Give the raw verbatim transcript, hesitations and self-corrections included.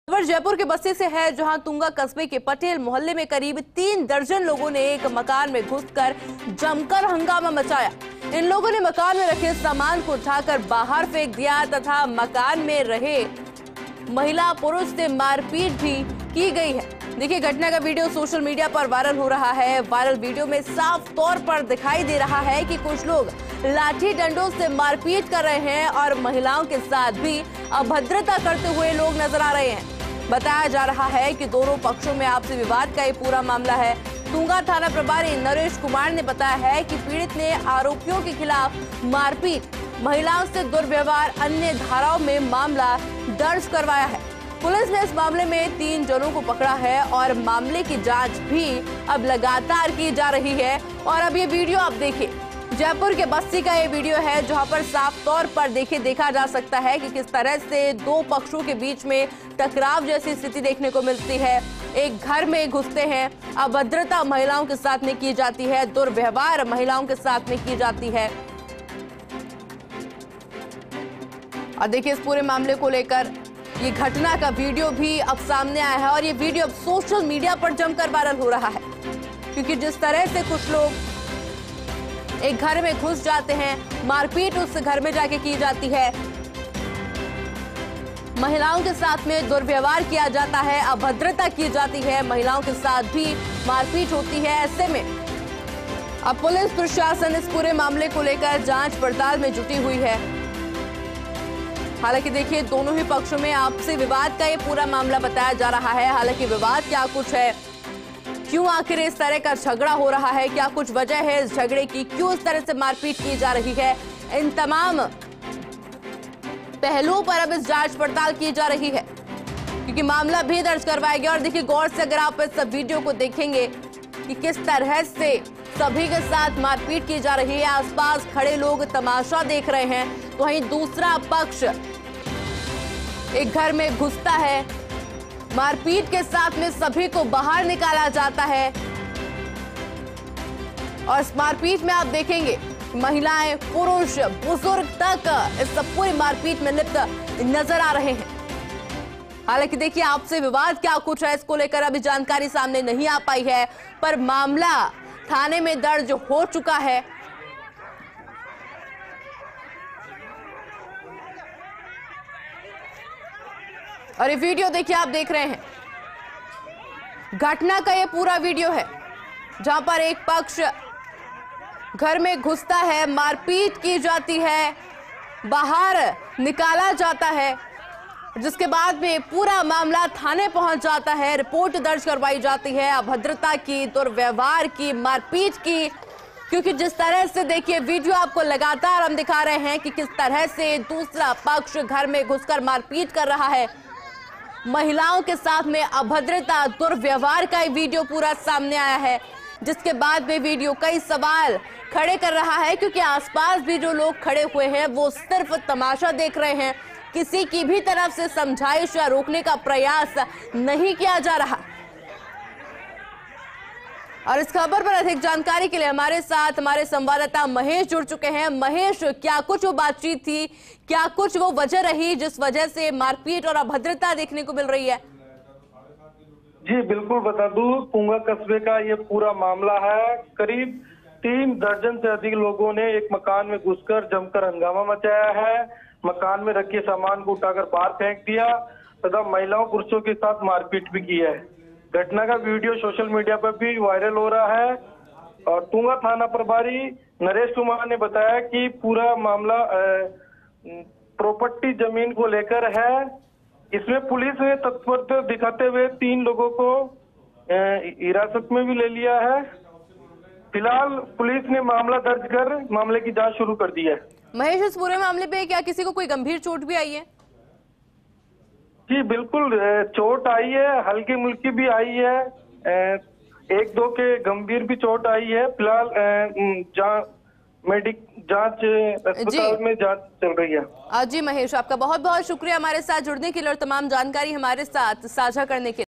खबर जयपुर के बस्ती से है, जहां तुंगा कस्बे के पटेल मोहल्ले में करीब तीन दर्जन लोगों ने एक मकान में घुसकर जमकर हंगामा मचाया। इन लोगों ने मकान में रखे सामान को उठाकर बाहर फेंक दिया तथा मकान में रहे महिला पुरुष से मारपीट भी की गई है। देखिए, घटना का वीडियो सोशल मीडिया पर वायरल हो रहा है। वायरल वीडियो में साफ तौर पर दिखाई दे रहा है कि कुछ लोग लाठी डंडों से मारपीट कर रहे हैं और महिलाओं के साथ भी अभद्रता करते हुए लोग नजर आ रहे हैं। बताया जा रहा है कि दोनों पक्षों में आपसी विवाद का ये पूरा मामला है। तुंगा थाना प्रभारी नरेश कुमार ने बताया है कि पीड़ित ने आरोपियों के खिलाफ मारपीट, महिलाओं से दुर्व्यवहार, अन्य धाराओं में मामला दर्ज करवाया है। पुलिस ने इस मामले में तीन जनों को पकड़ा है और मामले की जांच भी अब लगातार की जा रही है। और अब ये वीडियो आप देखिए, जयपुर के बस्ती का ये वीडियो है, जहां पर साफ तौर पर देखे देखा जा सकता है कि किस तरह से दो पक्षों के बीच में टकराव जैसी स्थिति देखने को मिलती है। एक घर में घुसते हैं, अभद्रता महिलाओं के साथ में की जाती है, दुर्व्यवहार महिलाओं के साथ में की जाती है। और देखिए, इस पूरे मामले को लेकर ये घटना का वीडियो भी अब सामने आया है और ये वीडियो अब सोशल मीडिया पर जमकर वायरल हो रहा है, क्योंकि जिस तरह से कुछ लोग एक घर में घुस जाते हैं, मारपीट उस घर में जाके की जाती है, महिलाओं के साथ में दुर्व्यवहार किया जाता है, अभद्रता की जाती है, महिलाओं के साथ भी मारपीट होती है। ऐसे में अब पुलिस प्रशासन इस पूरे मामले को लेकर जांच पड़ताल में जुटी हुई है। हालांकि देखिए, दोनों ही पक्षों में आपसी विवाद का ये पूरा मामला बताया जा रहा है। हालांकि विवाद क्या कुछ है, क्यों आखिर इस तरह का झगड़ा हो रहा है, क्या कुछ वजह है इस झगड़े की, क्यों इस तरह से मारपीट की जा रही है, इन तमाम पहलुओं पर अब इस जांच पड़ताल की जा रही है, क्योंकि मामला भी दर्ज करवाया गया। और देखिए, गौर से अगर आप इस वीडियो को देखेंगे कि किस तरह से सभी के साथ मारपीट की जा रही है, आसपास खड़े लोग तमाशा देख रहे हैं, तो वहीं दूसरा पक्ष एक घर में घुसता है, मारपीट के साथ में सभी को बाहर निकाला जाता है। और इस मारपीट में आप देखेंगे महिलाएं, पुरुष, बुजुर्ग तक इस पूरी मारपीट में लिप्त नजर आ रहे हैं। हालांकि देखिए, आपसे विवाद क्या कुछ है, इसको लेकर अभी जानकारी सामने नहीं आ पाई है, पर मामला थाने में दर्ज हो चुका है। और ये वीडियो देखिए, आप देख रहे हैं, घटना का ये पूरा वीडियो है, जहां पर एक पक्ष घर में घुसता है, मारपीट की जाती है, बाहर निकाला जाता है, जिसके बाद में पूरा मामला थाने पहुंच जाता है, रिपोर्ट दर्ज करवाई जाती है अभद्रता की, दुर्व्यवहार की, मारपीट की। क्योंकि जिस तरह से देखिए, वीडियो आपको लगातार हम दिखा रहे हैं कि किस तरह से दूसरा पक्ष घर में घुसकर मारपीट कर रहा है, महिलाओं के साथ में अभद्रता, दुर्व्यवहार का ये वीडियो पूरा सामने आया है, जिसके बाद में वीडियो कई सवाल खड़े कर रहा है, क्योंकि आसपास भी जो लोग खड़े हुए हैं वो सिर्फ तमाशा देख रहे हैं, किसी की भी तरफ से समझाइश या रोकने का प्रयास नहीं किया जा रहा। और इस खबर पर अधिक जानकारी के लिए हमारे साथ हमारे संवाददाता महेश जुड़ चुके हैं। महेश, क्या कुछ वो बातचीत थी, क्या कुछ वो वजह रही जिस वजह से मारपीट और अभद्रता देखने को मिल रही है? जी बिल्कुल, बता दूं, तुंगा कस्बे का ये पूरा मामला है। करीब तीन दर्जन से अधिक लोगों ने एक मकान में घुसकर जमकर हंगामा मचाया है, मकान में रखे सामान को उठाकर बाहर फेंक दिया तथा महिलाओं पुरुषों के साथ मारपीट भी की है। घटना का वीडियो सोशल मीडिया पर भी वायरल हो रहा है। और तुंगा थाना प्रभारी नरेश कुमार ने बताया कि पूरा मामला प्रॉपर्टी जमीन को लेकर है। इसमें पुलिस ने तत्परता दिखाते हुए तीन लोगों को हिरासत में भी ले लिया है। फिलहाल पुलिस ने मामला दर्ज कर मामले की जांच शुरू कर दी है। महेश, इस पूरे मामले पे क्या किसी को कोई गंभीर चोट भी आई है? जी बिल्कुल, चोट आई है, हल्की मुल्की भी आई है, एक दो के गंभीर भी चोट आई है। फिलहाल मेडिक जांच अस्पताल में जांच चल रही है। जी महेश, आपका बहुत बहुत शुक्रिया हमारे साथ जुड़ने के लिए और तमाम जानकारी हमारे साथ साझा करने के लिए।